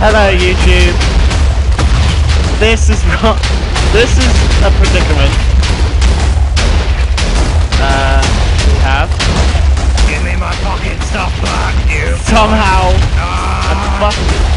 Hello, YouTube. This is not. This is a predicament. We have. Give me my fucking stuff back, you. Somehow. Ah. A fucking